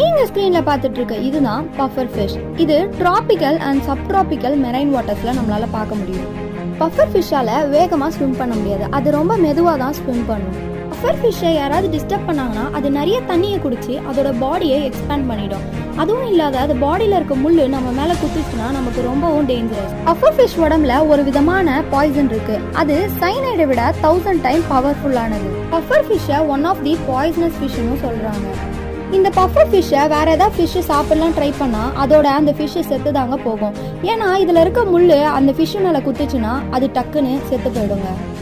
நீங்க ஸ்கிரீன்ல பார்த்துட்டு இருக்க இதுதான் பஃபர் ஃபிஷ். இது டிராபிக்கல் அண்ட் சப்டிராபிக்கல் மெரைன் வாட்டர்ஸ்ல நம்மளால பார்க்க முடியும். பஃபர் ஃபிஷ்ஷால வேகமா ஸ்விம் பண்ண முடியாது, அது ரொம்ப மெதுவாக தான் ஸ்விம் பண்ணும். பஃபர் ஃபிஷ்ஷை யாராவது டிஸ்டர்ப் பண்ணாங்கன்னா அது நிறைய தண்ணியை குடிச்சு அதோட பாடியை எக்ஸ்பேண்ட் பண்ணிடும். அதுவும் இல்லாத அது பாடியில் இருக்க முள்ளு நம்ம மேலே குத்திச்சுன்னா நமக்கு ரொம்பவும் டேஞ்சரஸ். பஃபர் ஃபிஷ் உடம்புல ஒரு விதமான பாய்சன் இருக்கு, அது சைனைடை விட 1000 டைம் பவர்ஃபுல்லானது. பஃபர் ஃபிஷ்ஷை ஒன் ஆஃப் தி பாய்சனஸ் ஃபிஷ்னு சொல்றாங்க. இந்த பஃபர் ஃபிஷ்ஷை வேற ஏதாவது ஃபிஷ்ஷு சாப்பிடலாம் ட்ரை பண்ணால் அதோட அந்த ஃபிஷ்ஷு செத்து தாங்க போகும். ஏன்னா இதில் இருக்க முள் அந்த ஃபிஷ்ஷு மேலே குத்துச்சுன்னா அது டக்குன்னு செத்து போயிடுங்க.